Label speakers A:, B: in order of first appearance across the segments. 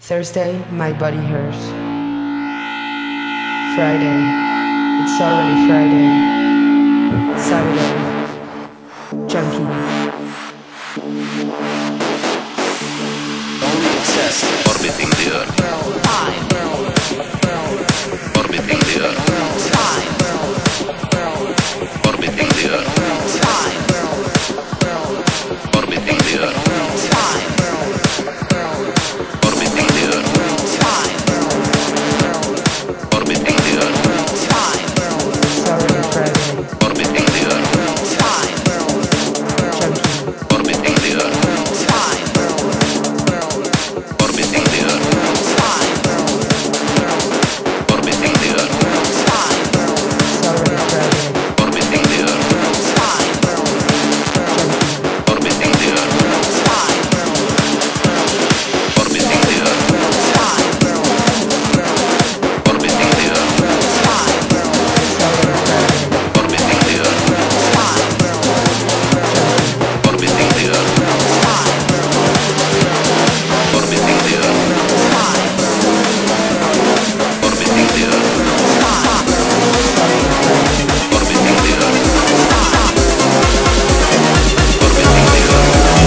A: Thursday, my body hurts. Friday, it's already Friday. Saturday, junkie.
B: Only excess. Orbiting the Earth.
C: Time.
B: Orbiting the Earth.
C: Time.
B: Orbiting the Earth.
C: Time.
B: Orbiting the Earth.
C: Time.
B: Orbiting the Earth.
C: Time.
B: Orbiting the Earth.
C: Time.
A: It's already Friday.
B: Orbiting the Earth.
C: Time.
A: Junkie.
B: Orbiting the Earth.
C: Time.
B: Orbiting the Earth.
C: Time.
B: Orbiting the Earth.
C: Time.
A: It's already Friday.
B: Orbiting the Earth.
C: Time.
A: Junkie.
B: Orbiting the Earth.
C: Time.
B: Orbiting the Earth.
C: Time.
B: Orbiting the Earth.
C: Time.
A: It's already Friday.
B: Orbiting the Earth.
C: Time.
B: Orbiting the Earth.
C: Time.
B: Orbiting the Earth.
C: Time.
B: Orbiting the Earth.
C: Time.
B: Orbiting the Earth.
C: Time.
B: Orbiting the Earth.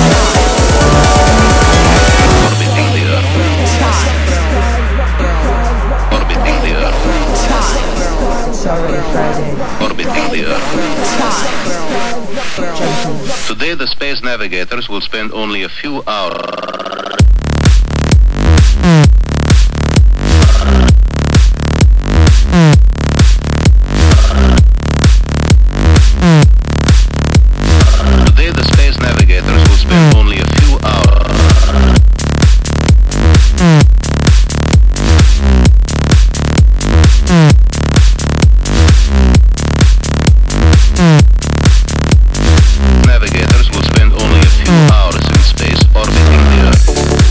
B: Orbiting the Earth.
C: Time.
B: Orbiting the Earth.
C: Time.
A: It's already Friday.
B: Orbiting the Earth.
C: Time.
A: Junkie.
B: Today the space navigators will spend only a few hours. Today the space navigators will spend only a few hours. Navigators will spend only a few hours in space orbiting the Earth.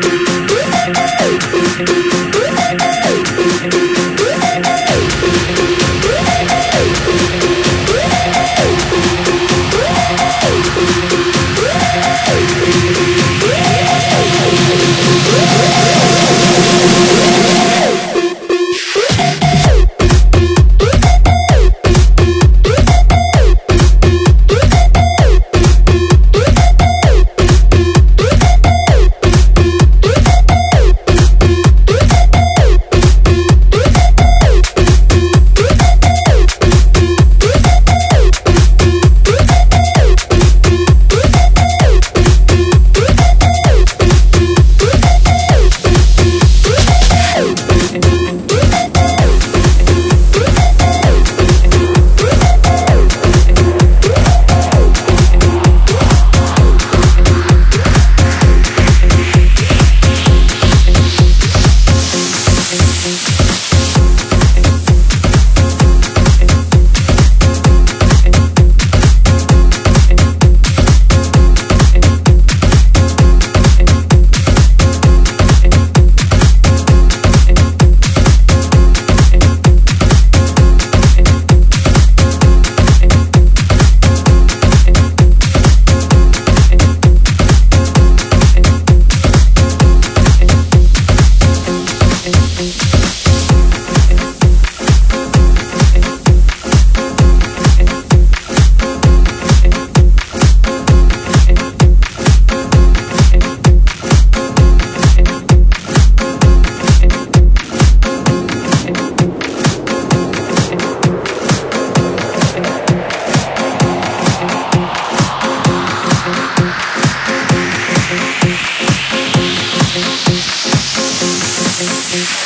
C: Thank you.